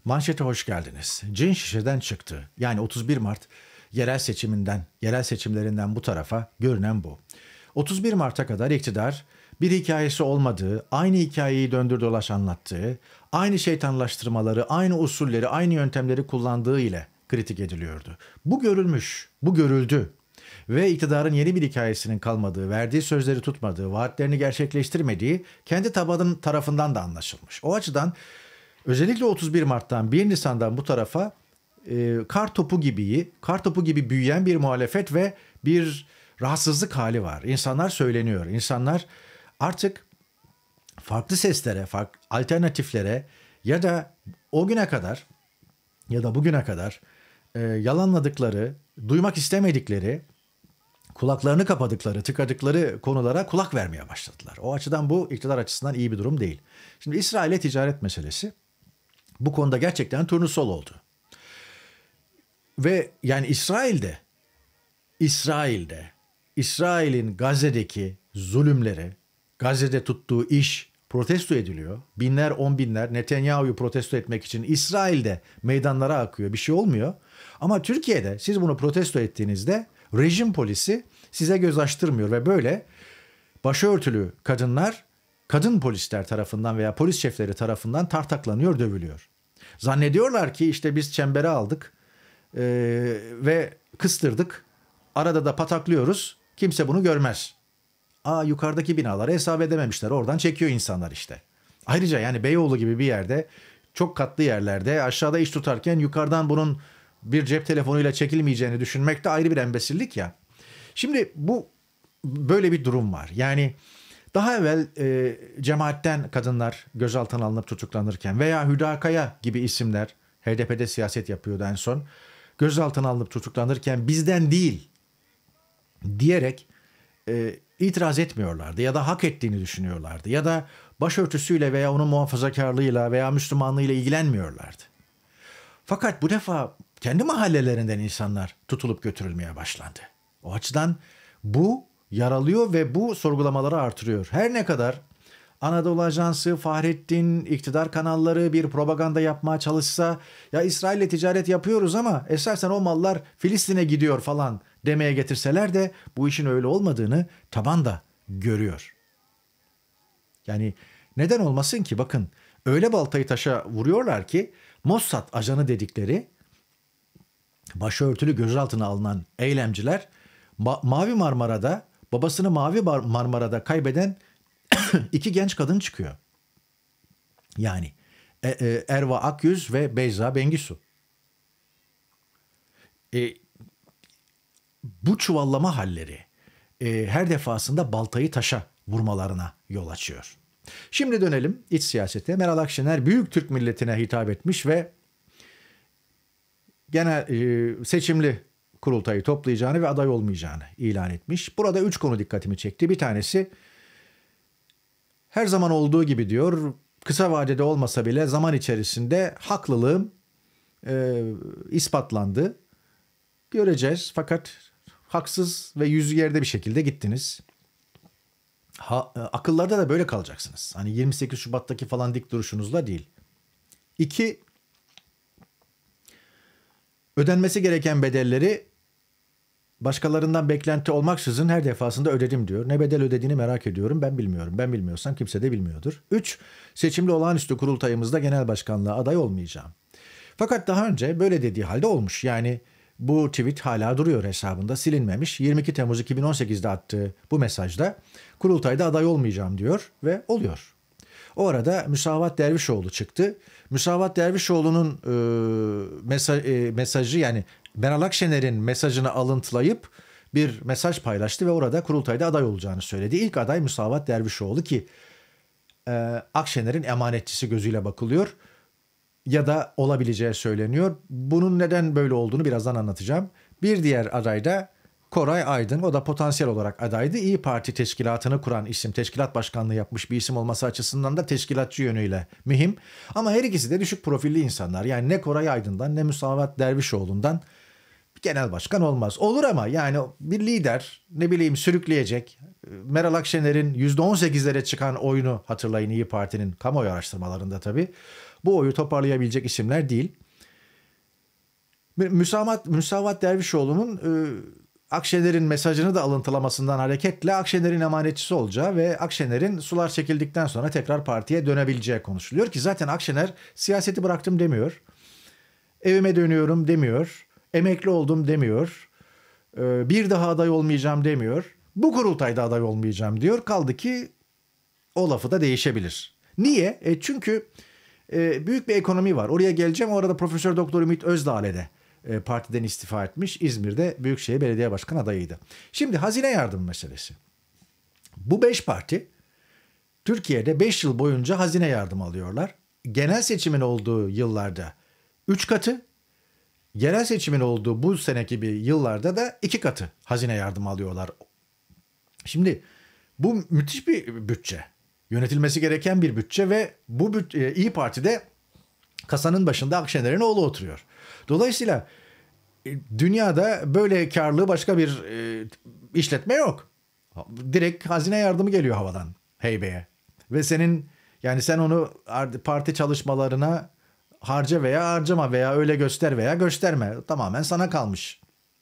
Manşete hoş geldiniz. Cin şişeden çıktı. Yani 31 Mart yerel seçimlerinden bu tarafa görünen bu. 31 Mart'a kadar iktidar bir hikayesi olmadığı, aynı hikayeyi döndür dolaş anlattığı, aynı şeytanlaştırmaları, aynı usulleri, aynı yöntemleri kullandığı ile kritik ediliyordu. Bu görülmüş, bu görüldü. Ve iktidarın yeni bir hikayesinin kalmadığı, verdiği sözleri tutmadığı, vaatlerini gerçekleştirmediği kendi tabanın tarafından da anlaşılmış. O açıdan özellikle 31 Mart'tan 1 Nisan'dan bu tarafa kar topu gibi büyüyen bir muhalefet ve bir rahatsızlık hali var. İnsanlar söyleniyor. İnsanlar artık farklı seslere, alternatiflere ya da o güne kadar ya da bugüne kadar yalanladıkları, duymak istemedikleri, kulaklarını kapadıkları, tıkadıkları konulara kulak vermeye başladılar. O açıdan bu iktidar açısından iyi bir durum değil. Şimdi İsrail'e ticaret meselesi bu konuda gerçekten turnusol oldu. Ve yani İsrail'in Gazze'deki zulümleri, Gazze'de tuttuğu iş protesto ediliyor. Binler, on binler Netanyahu'yu protesto etmek için İsrail'de meydanlara akıyor. Bir şey olmuyor. Ama Türkiye'de siz bunu protesto ettiğinizde rejim polisi size göz açtırmıyor ve böyle başörtülü kadınlar kadın polisler tarafından veya polis şefleri tarafından tartaklanıyor, dövülüyor. Zannediyorlar ki işte biz çembere aldık ve kıstırdık. Arada da pataklıyoruz. Kimse bunu görmez. Yukarıdaki binaları hesap edememişler. Oradan çekiyor insanlar işte. Ayrıca yani Beyoğlu gibi bir yerde, çok katlı yerlerde aşağıda iş tutarken yukarıdan bunun bir cep telefonuyla çekilmeyeceğini düşünmek de ayrı bir embesillik ya. Şimdi bu böyle bir durum var. Yani daha evvel cemaatten kadınlar gözaltına alınıp tutuklanırken veya Hüdakaya gibi isimler HDP'de siyaset yapıyordu en son. Gözaltına alınıp tutuklanırken bizden değil diyerek itiraz etmiyorlardı ya da hak ettiğini düşünüyorlardı ya da başörtüsüyle veya onun muhafazakarlığıyla veya Müslümanlığıyla ilgilenmiyorlardı. Fakat bu defa kendi mahallelerinden insanlar tutulup götürülmeye başlandı. O açıdan bu yaralıyor ve bu sorgulamaları artırıyor. Her ne kadar Anadolu Ajansı, Fahrettin, iktidar kanalları bir propaganda yapmaya çalışsa, ya İsrail'le ticaret yapıyoruz ama esasen o mallar Filistin'e gidiyor falan demeye getirseler de bu işin öyle olmadığını taban da görüyor. Yani neden olmasın ki? Bakın öyle baltayı taşa vuruyorlar ki Mossad ajanı dedikleri başörtülü gözaltına alınan eylemciler Mavi Marmara'da, babasını Mavi Marmara'da kaybeden iki genç kadın çıkıyor. Yani Erva Akyüz ve Beyza Bengisu. Bu çuvallama halleri her defasında baltayı taşa vurmalarına yol açıyor. Şimdi dönelim iç siyasete. Meral Akşener büyük Türk milletine hitap etmiş ve genel seçimli kurultayı toplayacağını ve aday olmayacağını ilan etmiş. Burada 3 konu dikkatimi çekti. Bir tanesi her zaman olduğu gibi diyor, kısa vadede olmasa bile zaman içerisinde haklılığım ispatlandı. Göreceğiz fakat haksız ve yüzü yerde bir şekilde gittiniz. Akıllarda da böyle kalacaksınız. Hani 28 Şubat'taki falan dik duruşunuzla değil. 2, ödenmesi gereken bedelleri başkalarından beklenti olmaksızın her defasında ödedim diyor. Ne bedel ödediğini merak ediyorum. Ben bilmiyorum. Ben bilmiyorsam kimse de bilmiyordur. 3, seçimli olağanüstü kurultayımızda genel başkanlığa aday olmayacağım. Fakat daha önce böyle dediği halde olmuş. Yani bu tweet hala duruyor hesabında, silinmemiş. 22 Temmuz 2018'de attığı bu mesajda kurultayda aday olmayacağım diyor ve oluyor. O arada Müsavat Dervişoğlu çıktı. Müsavat Dervişoğlu'nun mesajı, yani Meral Akşener'in mesajını alıntılayıp bir mesaj paylaştı ve orada kurultayda aday olacağını söyledi. İlk aday Müsavat Dervişoğlu ki Akşener'in emanetçisi gözüyle bakılıyor ya da olabileceği söyleniyor. Bunun neden böyle olduğunu birazdan anlatacağım. Bir diğer aday da Koray Aydın. O da potansiyel olarak adaydı. İyi Parti teşkilatını kuran isim, teşkilat başkanlığı yapmış bir isim olması açısından da teşkilatçı yönüyle mühim. Ama her ikisi de düşük profilli insanlar. Yani ne Koray Aydın'dan ne Müsavat Dervişoğlu'ndan genel başkan olmaz. Olur ama yani bir lider ne bileyim sürükleyecek. Meral Akşener'in %18'lere çıkan oyunu hatırlayın İyi Parti'nin kamuoyu araştırmalarında tabii. Bu oyu toparlayabilecek isimler değil. Müsavat Dervişoğlu'nun Akşener'in mesajını da alıntılamasından hareketle Akşener'in emanetçisi olacağı ve Akşener'in sular çekildikten sonra tekrar partiye dönebileceği konuşuluyor ki zaten Akşener siyaseti bıraktım demiyor. Evime dönüyorum demiyor. Emekli oldum demiyor. Bir daha aday olmayacağım demiyor. Bu kurultayda aday olmayacağım diyor. Kaldı ki o lafı da değişebilir. Niye? Çünkü büyük bir ekonomi var. Oraya geleceğim. Orada Profesör Doktor Ümit Özdağ'le de partiden istifa etmiş. İzmir'de Büyükşehir Belediye Başkanı adayıydı. Şimdi hazine yardımı meselesi. Bu 5 parti Türkiye'de 5 yıl boyunca hazine yardımı alıyorlar. Genel seçimin olduğu yıllarda 3 katı, yerel seçimin olduğu bu seneki gibi yıllarda da 2 katı hazine yardımı alıyorlar. Şimdi bu müthiş bir bütçe. Yönetilmesi gereken bir bütçe ve bu İyi Parti'de kasanın başında Akşener'in oğlu oturuyor. Dolayısıyla dünyada böyle karlı başka bir işletme yok. Direkt hazine yardımı geliyor havadan heybeye. Ve sen onu parti çalışmalarına harca veya harcama veya öyle göster veya gösterme. Tamamen sana kalmış.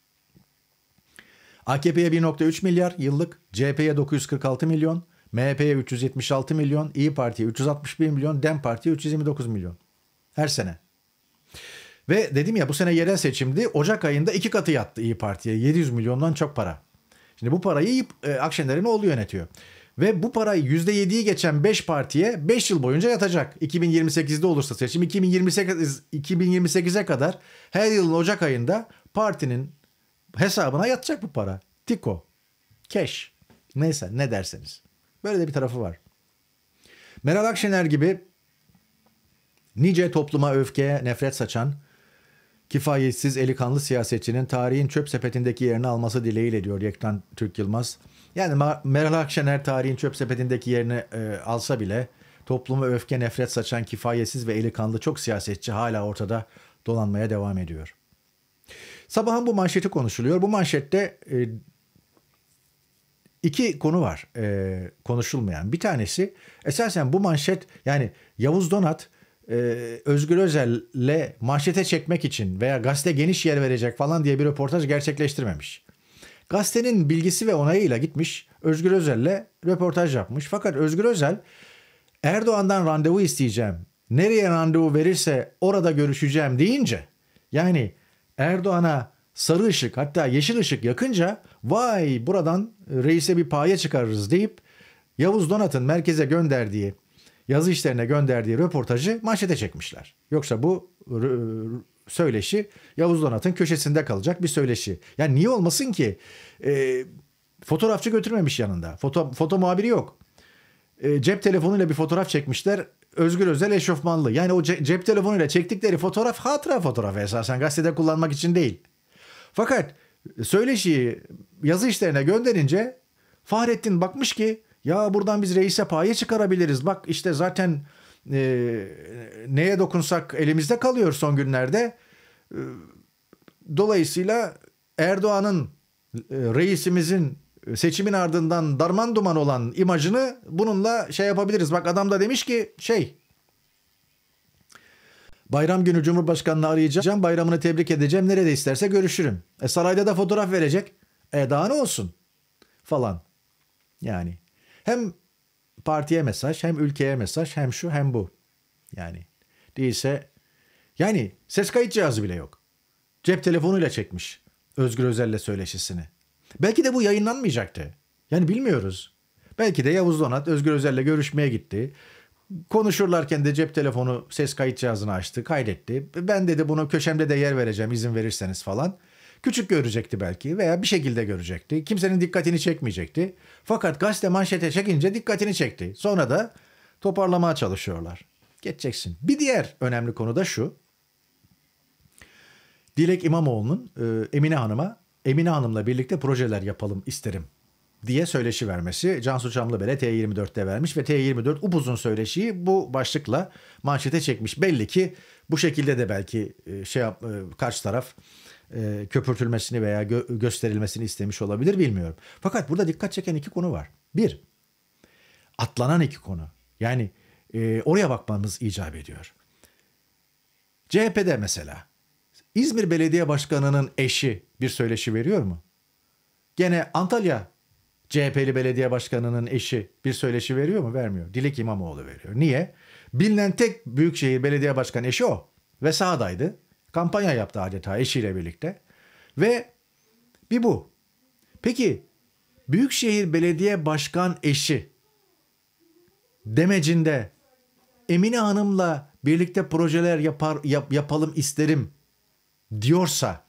AKP'ye 1,3 milyar yıllık, CHP'ye 946 milyon, MHP'ye 376 milyon, İyi Parti'ye 361 milyon, DEM Parti'ye 329 milyon. Her sene. Ve dedim ya bu sene yerel seçimdi. Ocak ayında 2 katı yattı İyi Parti'ye. 700 milyondan çok para. Şimdi bu parayı Akşener'in oğlu yönetiyor. Ve bu parayı %7'yi geçen 5 partiye 5 yıl boyunca yatacak. 2028'de olursa seçim 2028'e kadar her yılın Ocak ayında partinin hesabına yatacak bu para. Tiko. Cash. Neyse ne derseniz. Böyle de bir tarafı var. Meral Akşener gibi nice topluma öfkeye nefret saçan, kifayetsiz eli kanlı siyasetçinin tarihin çöp sepetindeki yerini alması dileğiyle diyor Yektan Türk Yılmaz. Yani Meral Akşener tarihin çöp sepetindeki yerini alsa bile topluma öfke nefret saçan kifayetsiz ve eli kanlı çok siyasetçi hala ortada dolanmaya devam ediyor. Sabahın bu manşeti konuşuluyor. Bu manşette 2 konu var konuşulmayan. Bir tanesi esasen bu manşet yani Yavuz Donat Özgür Özel'le manşete çekmek için veya gazete geniş yer verecek falan diye bir röportaj gerçekleştirmemiş. Gazetenin bilgisi ve onayıyla gitmiş Özgür Özel'le röportaj yapmış. Fakat Özgür Özel Erdoğan'dan randevu isteyeceğim. Nereye randevu verirse orada görüşeceğim deyince yani Erdoğan'a sarı ışık hatta yeşil ışık yakınca vay buradan reise bir paye çıkarırız deyip Yavuz Donat'ın merkeze gönderdiği yazı işlerine gönderdiği röportajı manşete çekmişler. Yoksa bu söyleşi Yavuz Donat'ın köşesinde kalacak bir söyleşi. Yani niye olmasın ki? Fotoğrafçı götürmemiş yanında. Foto muhabiri yok. Cep telefonuyla bir fotoğraf çekmişler. Özgür Özel eşofmanlı. Yani o cep telefonuyla çektikleri fotoğraf hatıra fotoğrafı esasen gazetede kullanmak için değil. Fakat söyleşiyi yazı işlerine gönderince Fahrettin bakmış ki ya buradan biz reise paye çıkarabiliriz. Bak işte zaten neye dokunsak elimizde kalıyor son günlerde. Dolayısıyla Erdoğan'ın reisimizin seçimin ardından darman duman olan imajını bununla şey yapabiliriz. Bak adam da demiş ki bayram günü Cumhurbaşkanı'nı arayacağım. Bayramını tebrik edeceğim. Nerede isterse görüşürüm. Sarayda da fotoğraf verecek. Daha ne olsun falan. Yani hem partiye mesaj hem ülkeye mesaj hem şu hem bu. Yani değilse yani ses kayıt cihazı bile yok. Cep telefonuyla çekmiş Özgür Özel'le söyleşisini. Belki de bu yayınlanmayacaktı. Yani bilmiyoruz. Belki de Yavuz Donat Özgür Özel'le görüşmeye gitti. Konuşurlarken de cep telefonu ses kayıt cihazını açtı, kaydetti. Ben dedi bunu köşemde de yer vereceğim izin verirseniz falan. Küçük görecekti belki veya bir şekilde görecekti. Kimsenin dikkatini çekmeyecekti. Fakat gazete manşete çekince dikkatini çekti. Sonra da toparlamaya çalışıyorlar. Geçeceksin. Bir diğer önemli konu da şu. Dilek İmamoğlu'nun Emine Hanım'la birlikte projeler yapalım isterim diye söyleşi vermesi. Cansu Çamlıbel'e T24'te vermiş ve T24 upuzun söyleşiyi bu başlıkla manşete çekmiş. Belli ki bu şekilde de belki karşı taraf köpürtülmesini veya gösterilmesini istemiş olabilir, bilmiyorum. Fakat burada dikkat çeken iki konu var. Bir, atlanan iki konu. Yani oraya bakmamız icap ediyor. CHP'de mesela İzmir Belediye Başkanı'nın eşi bir söyleşi veriyor mu? Gene Antalya CHP'li belediye başkanının eşi bir söyleşi veriyor mu? Vermiyor. Dilek İmamoğlu veriyor. Niye? Bilinen tek büyükşehir belediye başkanı eşi o. Ve sahadaydı. Kampanya yaptı adeta eşiyle birlikte. Ve bir bu. Peki büyükşehir belediye başkan eşi demecinde Emine Hanım'la birlikte projeler yapalım isterim diyorsa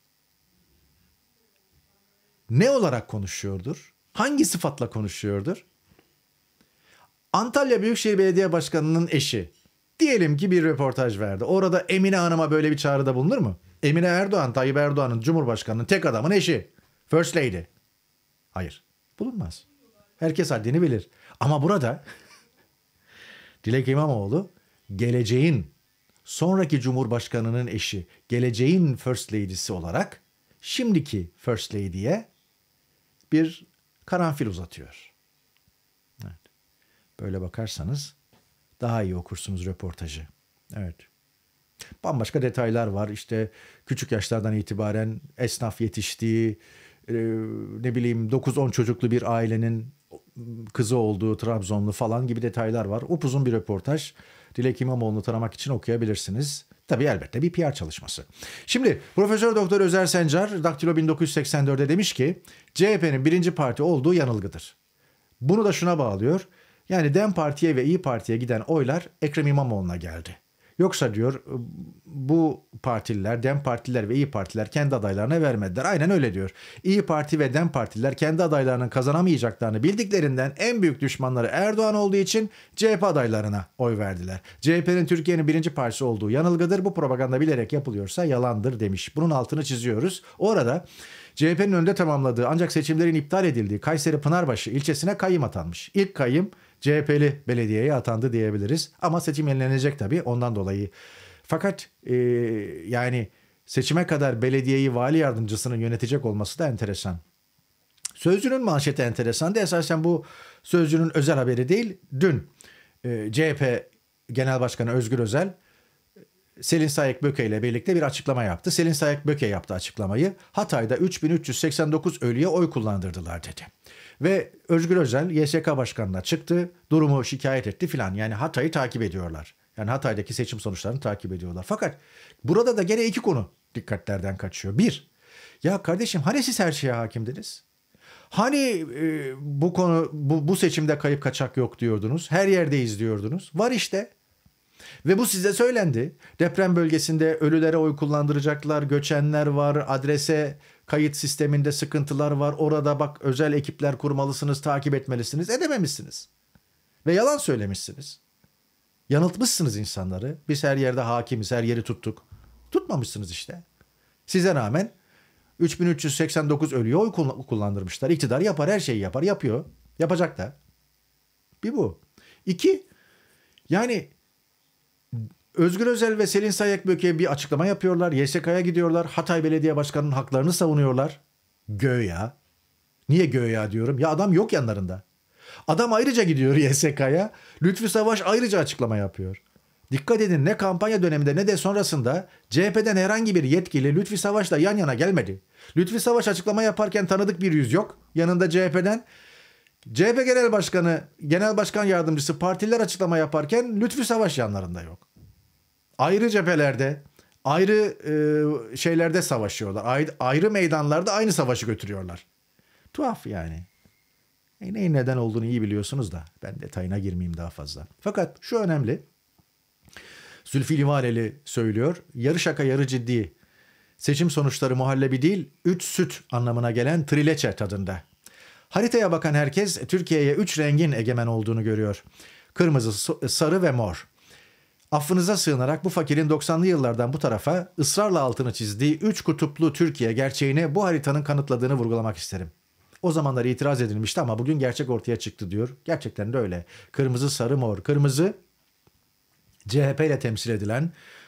ne olarak konuşuyordur? Hangi sıfatla konuşuyordur? Antalya Büyükşehir Belediye Başkanı'nın eşi diyelim ki bir röportaj verdi. Orada Emine Hanım'a böyle bir çağrıda bulunur mu? Emine Erdoğan, Tayyip Erdoğan'ın, Cumhurbaşkanı'nın tek adamın eşi. First Lady. Hayır. Bulunmaz. Herkes haddini bilir. Ama burada Dilek İmamoğlu geleceğin sonraki Cumhurbaşkanı'nın eşi, geleceğin First Lady'si olarak şimdiki First Lady'ye bir karanfil uzatıyor. Evet. Böyle bakarsanız daha iyi okursunuz röportajı. Evet. Bambaşka detaylar var. İşte küçük yaşlardan itibaren esnaf yetiştiği, ne bileyim 9-10 çocuklu bir ailenin kızı olduğu, Trabzonlu falan gibi detaylar var. Upuzun bir röportaj. Dilek İmamoğlu'nu tanımak için okuyabilirsiniz. Tabii elbette bir PR çalışması. Şimdi Profesör Doktor Özer Sencar Daktilo 1984'de demiş ki CHP'nin birinci parti olduğu yanılgıdır. Bunu da şuna bağlıyor. Yani DEM Parti'ye ve İyi Parti'ye giden oylar Ekrem İmamoğlu'na geldi. Yoksa diyor bu partililer, DEM Partililer ve İyi Partiler kendi adaylarına vermediler. Aynen öyle diyor. İyi Parti ve DEM Partililer kendi adaylarının kazanamayacaklarını bildiklerinden en büyük düşmanları Erdoğan olduğu için CHP adaylarına oy verdiler. CHP'nin Türkiye'nin birinci partisi olduğu yanılgıdır. Bu propaganda bilerek yapılıyorsa yalandır demiş. Bunun altını çiziyoruz. Orada CHP'nin önde tamamladığı ancak seçimlerin iptal edildiği Kayseri Pınarbaşı ilçesine kayyım atanmış. İlk kayyım CHP'li belediyeye atandı diyebiliriz. Ama seçim yenilenecek tabii ondan dolayı. Fakat yani seçime kadar belediyeyi vali yardımcısının yönetecek olması da enteresan. Sözcü'nün manşeti enteresandı. Esasen bu Sözcü'nün özel haberi değil. Dün CHP Genel Başkanı Özgür Özel Selin Sayık Böke ile birlikte bir açıklama yaptı. Selin Sayık Böke yaptı açıklamayı. Hatay'da 3389 ölüye oy kullandırdılar dedi. Ve Özgür Özel YSK Başkanı'na çıktı, durumu şikayet etti filan. Yani Hatay'ı takip ediyorlar. Yani Hatay'daki seçim sonuçlarını takip ediyorlar. Fakat burada da gene iki konu dikkatlerden kaçıyor. Bir, ya kardeşim hani siz her şeye hakimdiniz? Hani bu konu bu seçimde kayıp kaçak yok diyordunuz. Her yerdeyiz diyordunuz. Var işte. Ve bu size söylendi. Deprem bölgesinde ölülere oy kullandıracaklar, göçenler var, adrese kayıt sisteminde sıkıntılar var. Orada bak özel ekipler kurmalısınız, takip etmelisiniz. Edememişsiniz. Ve yalan söylemişsiniz. Yanıltmışsınız insanları. Biz her yerde hakimiz, her yeri tuttuk. Tutmamışsınız işte. Size rağmen 3389 ölüye oy kullandırmışlar. İktidar yapar, her şeyi yapar, yapıyor. Yapacak da. Bir bu. İki, yani Özgür Özel ve Selin Sayık Böke bir açıklama yapıyorlar. YSK'ya gidiyorlar. Hatay Belediye Başkanı'nın haklarını savunuyorlar. Göya. Niye göya diyorum? Ya adam yok yanlarında. Adam ayrıca gidiyor YSK'ya. Lütfü Savaş ayrıca açıklama yapıyor. Dikkat edin, ne kampanya döneminde ne de sonrasında CHP'den herhangi bir yetkili Lütfü Savaş'la yan yana gelmedi. Lütfü Savaş açıklama yaparken tanıdık bir yüz yok. Yanında CHP'den CHP Genel Başkanı, Genel Başkan Yardımcısı partiler açıklama yaparken Lütfü Savaş yanlarında yok. Ayrı cephelerde, ayrı şeylerde savaşıyorlar. Ayrı meydanlarda aynı savaşı götürüyorlar. Tuhaf yani. Neyin neden olduğunu iyi biliyorsunuz da ben detayına girmeyeyim daha fazla. Fakat şu önemli. Zülfü Livaneli söylüyor. Yarı şaka yarı ciddi. Seçim sonuçları muhallebi değil, 3 süt anlamına gelen trileçe tadında. Haritaya bakan herkes Türkiye'ye 3 rengin egemen olduğunu görüyor. Kırmızı, sarı ve mor. Affınıza sığınarak bu fakirin 90'lı yıllardan bu tarafa ısrarla altını çizdiği 3 kutuplu Türkiye gerçeğini bu haritanın kanıtladığını vurgulamak isterim. O zamanlar itiraz edilmişti ama bugün gerçek ortaya çıktı diyor. Gerçekten de öyle. Kırmızı, sarı, mor. Kırmızı CHP ile temsil edilen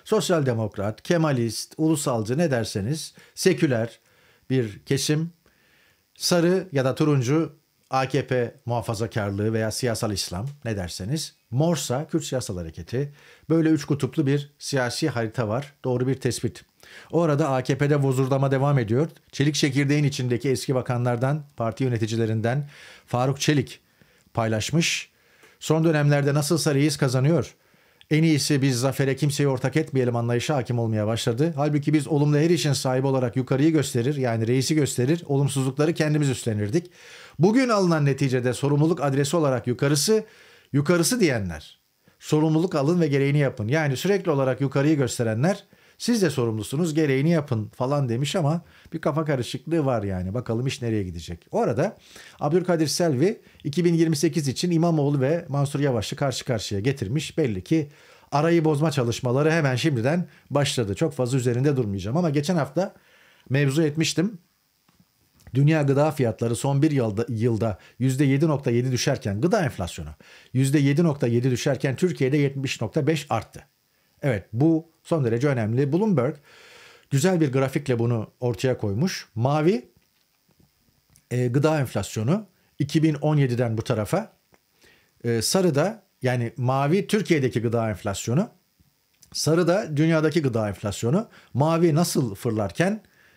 sosyal demokrat, kemalist, ulusalcı ne derseniz seküler bir kesim, sarı ya da turuncu AKP muhafazakarlığı veya siyasal İslam ne derseniz, morsa Kürt Siyasal Hareketi, böyle üç kutuplu bir siyasi harita var. Doğru bir tespit. Orada AKP'de bozurdama devam ediyor. Çelik çekirdeğin içindeki eski bakanlardan, parti yöneticilerinden Faruk Çelik paylaşmış. Son dönemlerde nasılsa reis kazanıyor. En iyisi biz zafere kimseyi ortak etmeyelim anlayışı hakim olmaya başladı. Halbuki biz olumlu her işin sahibi olarak yukarıyı gösterir, yani reisi gösterir, olumsuzlukları kendimiz üstlenirdik. Bugün alınan neticede sorumluluk adresi olarak yukarısı diyenler, sorumluluk alın ve gereğini yapın. Yani sürekli olarak yukarıyı gösterenler, siz de sorumlusunuz, gereğini yapın falan demiş ama bir kafa karışıklığı var yani. Bakalım iş nereye gidecek. O arada Abdülkadir Selvi 2028 için İmamoğlu ve Mansur Yavaş'ı karşı karşıya getirmiş. Belli ki arayı bozma çalışmaları hemen şimdiden başladı. Çok fazla üzerinde durmayacağım ama geçen hafta mevzu etmiştim. Dünya gıda fiyatları son bir yılda %7.7 düşerken, gıda enflasyonu %7.7 düşerken Türkiye'de 70.5 arttı. Evet, bu son derece önemli. Bloomberg güzel bir grafikle bunu ortaya koymuş. Mavi gıda enflasyonu 2017'den bu tarafa, sarıda, yani mavi Türkiye'deki gıda enflasyonu, sarıda dünyadaki gıda enflasyonu. Mavi nasıl fırlarken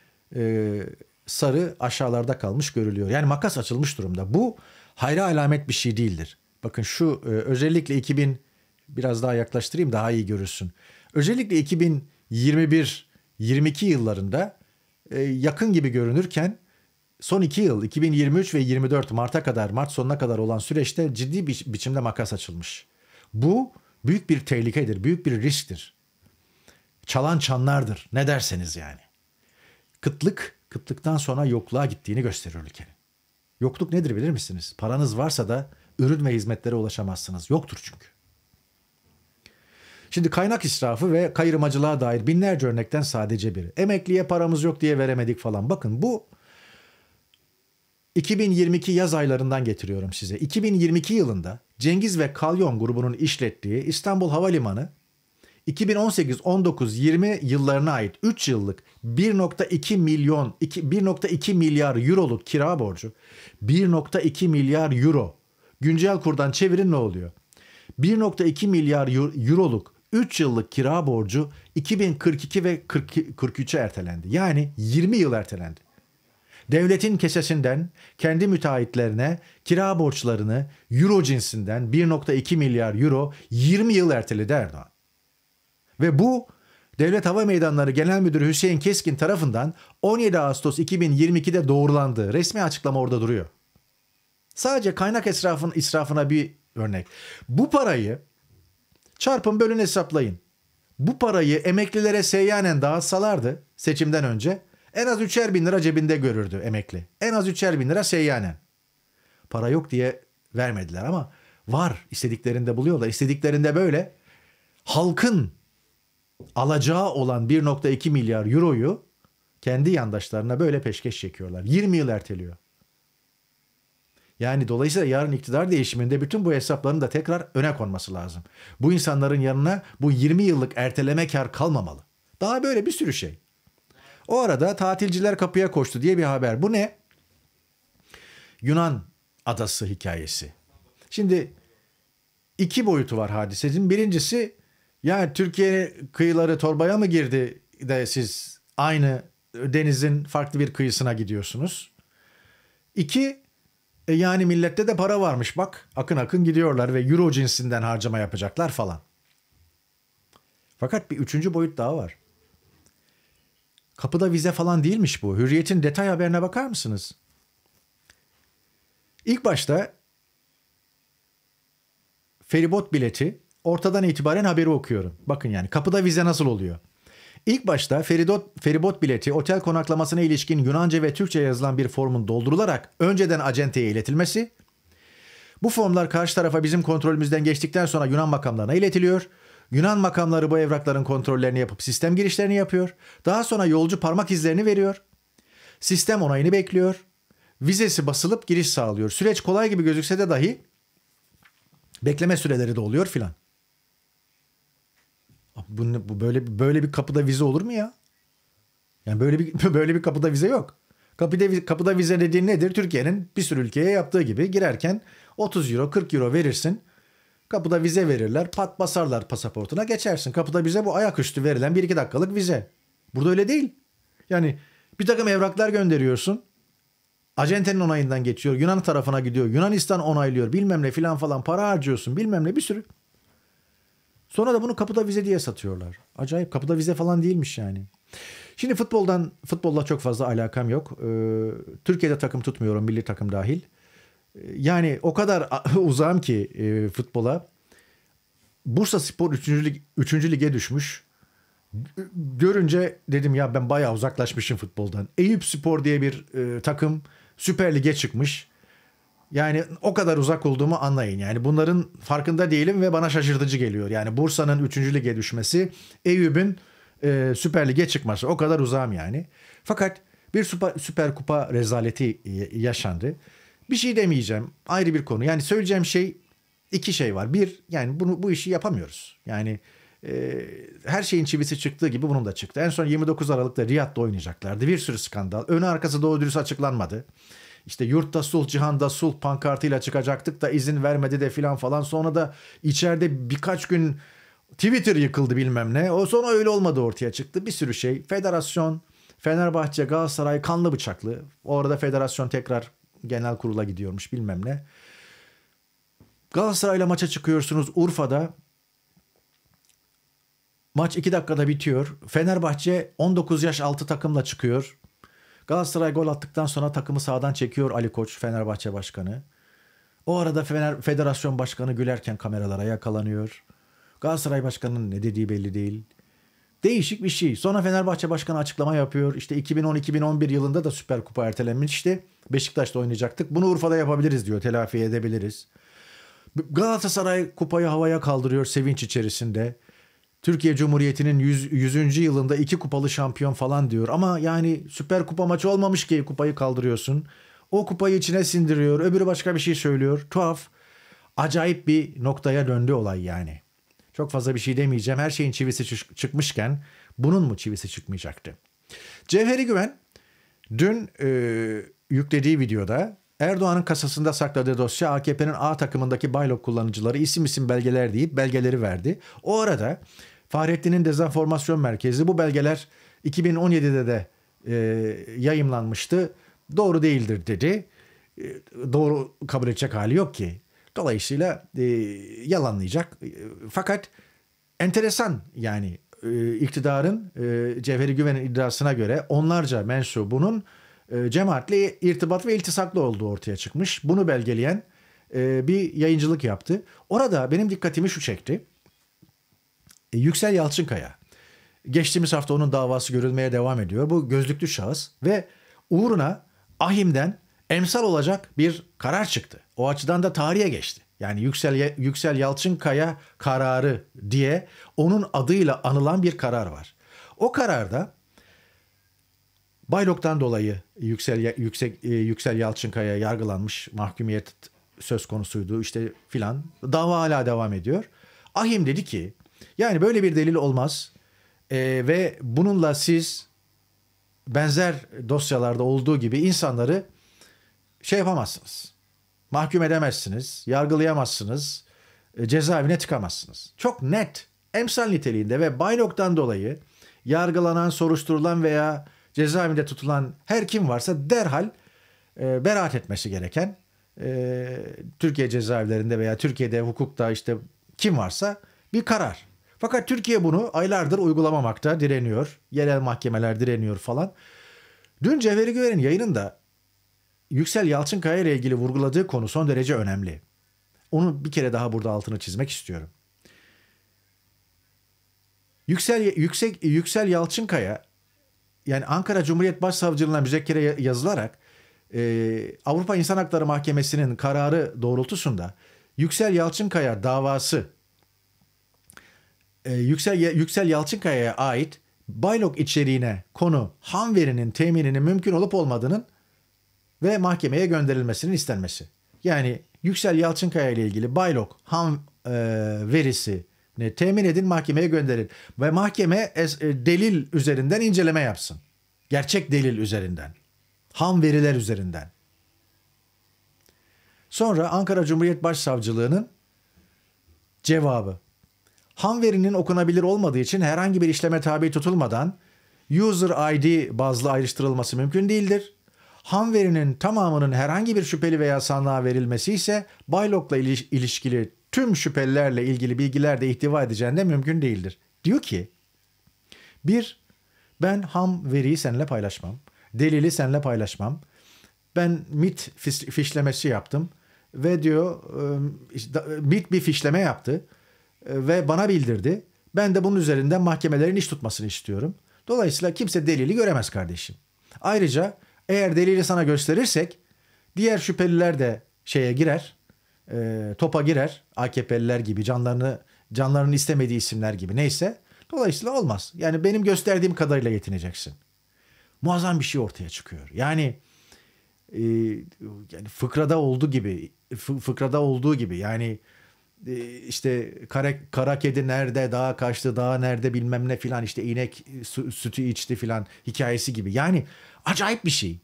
sarı aşağılarda kalmış görülüyor. Yani makas açılmış durumda. Bu hayra alamet bir şey değildir. Bakın şu özellikle biraz daha yaklaştırayım daha iyi görürsün. Özellikle 2021-22 yıllarında yakın gibi görünürken son 2 yıl 2023 ve 24 Mart sonuna kadar olan süreçte ciddi bir biçimde makas açılmış. Bu büyük bir tehlikedir, büyük bir risktir. Çalan çanlardır ne derseniz yani. Kıtlıktan sonra yokluğa gittiğini gösterir ülkenin. Yokluk nedir bilir misiniz? Paranız varsa da ürün ve hizmetlere ulaşamazsınız. Yoktur çünkü. Şimdi kaynak israfı ve kayırmacılığa dair binlerce örnekten sadece biri. Emekliye paramız yok diye veremedik falan. Bakın bu 2022 yaz aylarından getiriyorum size. 2022 yılında Cengiz ve Kalyon grubunun işlettiği İstanbul Havalimanı 2018, 19, 20 yıllarına ait 3 yıllık 1.2 milyar euroluk kira borcu, 1.2 milyar euro. Güncel kurdan çevirin ne oluyor? 1.2 milyar euroluk 3 yıllık kira borcu 2042 ve 43'e ertelendi. Yani 20 yıl ertelendi. Devletin kesesinden kendi müteahhitlerine kira borçlarını euro cinsinden 1.2 milyar euro 20 yıl erteledi Erdoğan. Ve bu Devlet Hava Meydanları Genel Müdürü Hüseyin Keskin tarafından 17 Ağustos 2022'de doğrulandı. Resmi açıklama orada duruyor. Sadece kaynak israfına bir örnek. Bu parayı çarpın bölün hesaplayın. Bu parayı emeklilere seyyanen dağıtsalardı seçimden önce en az 3'er bin lira cebinde görürdü emekli. En az 3'er bin lira seyyanen. Para yok diye vermediler ama var, istediklerinde buluyorlar. İstediklerinde böyle halkın alacağı olan 1.2 milyar euroyu kendi yandaşlarına böyle peşkeş çekiyorlar. 20 yıl erteliyor. Yani dolayısıyla yarın iktidar değişiminde bütün bu hesapların da tekrar öne konması lazım. Bu insanların yanına bu 20 yıllık erteleme kar kalmamalı. Daha böyle bir sürü şey. O arada tatilciler kapıya koştu diye bir haber. Bu ne? Yunan adası hikayesi. Şimdi iki boyutu var hadisenin. Birincisi, ya Türkiye kıyıları torbaya mı girdi de siz aynı denizin farklı bir kıyısına gidiyorsunuz? İki, yani millette de para varmış bak, akın akın gidiyorlar ve euro cinsinden harcama yapacaklar falan. Fakat bir üçüncü boyut daha var. Kapıda vize falan değilmiş bu. Hürriyet'in detay haberine bakar mısınız? İlk başta feribot bileti, ortadan itibaren haberi okuyorum. Bakın yani kapıda vize nasıl oluyor? İlk başta feribot bileti otel konaklamasına ilişkin Yunanca ve Türkçe yazılan bir formun doldurularak önceden acenteye iletilmesi. Bu formlar karşı tarafa bizim kontrolümüzden geçtikten sonra Yunan makamlarına iletiliyor. Yunan makamları bu evrakların kontrollerini yapıp sistem girişlerini yapıyor. Daha sonra yolcu parmak izlerini veriyor. Sistem onayını bekliyor. Vizesi basılıp giriş sağlıyor. Süreç kolay gibi gözükse de dahi bekleme süreleri de oluyor filan. Bu böyle bir kapıda vize olur mu ya? Yani böyle bir böyle bir kapıda vize yok. Kapıda vize dediğin nedir? Türkiye'nin bir sürü ülkeye yaptığı gibi girerken 30 euro 40 euro verirsin. Kapıda vize verirler. Pat basarlar pasaportuna geçersin. Kapıda vize bu ayaküstü verilen 1-2 dakikalık vize. Burada öyle değil. Yani bir takım evraklar gönderiyorsun. Acentenin onayından geçiyor. Yunan tarafına gidiyor. Yunanistan onaylıyor. Bilmem ne filan falan para harcıyorsun. Bilmem ne bir sürü. Sonra da bunu kapıda vize diye satıyorlar. Acayip, kapıda vize falan değilmiş yani. Şimdi futbolla çok fazla alakam yok. Türkiye'de takım tutmuyorum, milli takım dahil. Yani o kadar uzağım ki futbola. Bursaspor 3. lige düşmüş. Görünce dedim ya ben bayağı uzaklaşmışım futboldan. Eyüpspor diye bir takım Süper Lig'e çıkmış. Yani o kadar uzak olduğumu anlayın. Yani bunların farkında değilim ve bana şaşırtıcı geliyor. Yani Bursa'nın 3. lige düşmesi, Eyüp'ün Süper Lig'e çıkması. O kadar uzağım yani. Fakat bir Süper Kupa rezaleti yaşandı. Bir şey demeyeceğim. Ayrı bir konu. Yani söyleyeceğim şey, iki şey var. Bir, yani bu işi yapamıyoruz. Yani her şeyin çivisi çıktığı gibi bunun da çıktı. En son 29 Aralık'ta Riyad'da oynayacaklardı. Bir sürü skandal. Önü arkası doğru dürüst açıklanmadı. İşte yurtta sulh, cihanda sulh pankartıyla çıkacaktık da izin vermedi de filan falan. Sonra da içeride birkaç gün Twitter yıkıldı bilmem ne. O sonra öyle olmadı, ortaya çıktı. Bir sürü şey. Federasyon, Fenerbahçe, Galatasaray kanlı bıçaklı. O arada federasyon tekrar genel kurula gidiyormuş bilmem ne. Galatasaray'la maça çıkıyorsunuz Urfa'da. Maç 2 dakikada bitiyor. Fenerbahçe 19 yaş altı takımla çıkıyor. Galatasaray gol attıktan sonra takımı sağdan çekiyor Ali Koç, Fenerbahçe başkanı. O arada federasyon başkanı gülerken kameralara yakalanıyor. Galatasaray başkanının ne dediği belli değil. Değişik bir şey. Sonra Fenerbahçe başkanı açıklama yapıyor. İşte 2010-2011 yılında da Süper Kupa ertelenmişti. Beşiktaş'ta oynayacaktık. Bunu Urfa'da yapabiliriz diyor. Telafi edebiliriz. Galatasaray kupayı havaya kaldırıyor sevinç içerisinde. Türkiye Cumhuriyeti'nin 100. yılında 2 kupalı şampiyon falan diyor. Ama yani Süper Kupa maçı olmamış ki kupayı kaldırıyorsun. O kupayı içine sindiriyor. Öbürü başka bir şey söylüyor. Tuhaf. Acayip bir noktaya döndü olay yani. Çok fazla bir şey demeyeceğim. Her şeyin çivisi çıkmışken bunun mu çivisi çıkmayacaktı? Cevheri Güven dün yüklediği videoda Erdoğan'ın kasasında sakladığı dosya AKP'nin A takımındaki baylok kullanıcıları isim belgeler deyip belgeleri verdi. O arada Fahrettin'in Dezenformasyon Merkezi bu belgeler 2017'de de yayımlanmıştı. Doğru değildir dedi. Doğru kabul edecek hali yok ki. Dolayısıyla yalanlayacak. Fakat enteresan yani iktidarın Cevheri Güven'in iddiasına göre onlarca mensubunun cemaatle irtibat ve iltisaklı olduğu ortaya çıkmış. Bunu belgeleyen bir yayıncılık yaptı. Orada benim dikkatimi şu çekti. Yüksel Yalçınkaya. Geçtiğimiz hafta onun davası görülmeye devam ediyor. Bu gözlüklü şahıs ve uğruna ahimden emsal olacak bir karar çıktı. O açıdan da tarihe geçti. Yani Yüksel Yalçınkaya kararı diye onun adıyla anılan bir karar var. O kararda bayloktan dolayı Yüksel Yalçınkaya yargılanmış, mahkumiyet söz konusuydu işte filan. Dava hala devam ediyor. Ahim dedi ki yani böyle bir delil olmaz ve bununla siz benzer dosyalarda olduğu gibi insanları şey yapamazsınız. Mahkum edemezsiniz, yargılayamazsınız, cezaevine tıkamazsınız. Çok net, emsal niteliğinde ve bayloktan dolayı yargılanan, soruşturulan veya cezaevinde tutulan her kim varsa derhal beraat etmesi gereken Türkiye cezaevlerinde veya Türkiye'de hukukta işte kim varsa bir karar. Fakat Türkiye bunu aylardır uygulamamakta, direniyor. Yerel mahkemeler direniyor falan. Dün Cevheri Güven'in yayınında Yüksel Yalçınkaya ile ilgili vurguladığı konu son derece önemli. Onu bir kere daha burada altını çizmek istiyorum. Yüksel Yalçınkaya yani Ankara Cumhuriyet Başsavcılığına müzekkere yazılarak Avrupa İnsan Hakları Mahkemesi'nin kararı doğrultusunda Yüksel Yalçınkaya davası Yüksel Yalçınkaya'ya ait baylok içeriğine konu ham verinin temininin mümkün olup olmadığının ve mahkemeye gönderilmesinin istenmesi. Yani Yüksel Yalçınkaya ile ilgili baylok ham verisi temin edin, mahkemeye gönderin. Ve mahkeme delil üzerinden inceleme yapsın. Gerçek delil üzerinden. Ham veriler üzerinden. Sonra Ankara Cumhuriyet Başsavcılığı'nın cevabı. Ham verinin okunabilir olmadığı için herhangi bir işleme tabi tutulmadan user ID bazlı ayrıştırılması mümkün değildir. Ham verinin tamamının herhangi bir şüpheli veya sanığa verilmesi ise Baylok'la ilişkili tüm şüphelilerle ilgili bilgiler de ihtiva edeceğinde mümkün değildir. Diyor ki, ben ham veriyi seninle paylaşmam. Delili seninle paylaşmam. Ben MIT fişlemesi yaptım ve diyor MIT bir fişleme yaptı ve bana bildirdi. Ben de bunun üzerinden mahkemelerin iş tutmasını istiyorum. Dolayısıyla kimse delili göremez kardeşim. Ayrıca eğer delili sana gösterirsek diğer şüpheliler de şeye girer, topa girer. AKP'liler gibi, canlarının istemediği isimler gibi neyse. Dolayısıyla olmaz. Yani benim gösterdiğim kadarıyla yetineceksin. Muazzam bir şey ortaya çıkıyor. Yani fıkrada olduğu gibi yani işte kara kedi nerede, dağa kaçtı, dağa nerede bilmem ne filan, işte inek sütü içti filan hikayesi gibi. Yani acayip bir şey.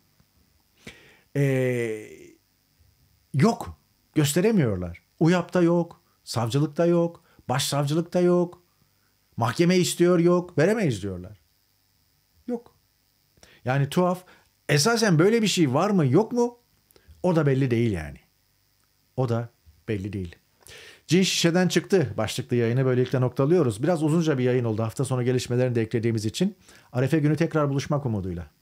Yok. Gösteremiyorlar. UYAP'ta yok. Savcılıkta yok. Başsavcılıkta yok. Mahkeme istiyor, yok. Veremeyiz diyorlar. Yok. Yani tuhaf. Esasen böyle bir şey var mı yok mu? O da belli değil yani. O da belli değil. Cin şişeden çıktı başlıklı yayını böylelikle noktalıyoruz. Biraz uzunca bir yayın oldu. Hafta sonu gelişmelerini de eklediğimiz için. Arefe günü tekrar buluşmak umuduyla.